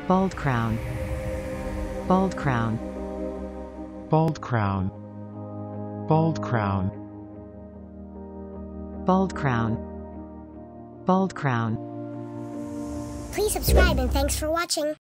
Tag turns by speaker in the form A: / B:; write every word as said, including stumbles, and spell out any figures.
A: Bald crown. Bald crown.
B: Bald crown. Bald crown.
A: Bald crown. Bald crown.
C: Please subscribe and thanks for watching.